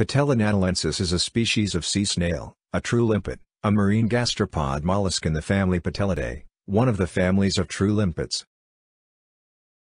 Patella natalensis is a species of sea snail, a true limpet, a marine gastropod mollusk in the family Patellidae, one of the families of true limpets.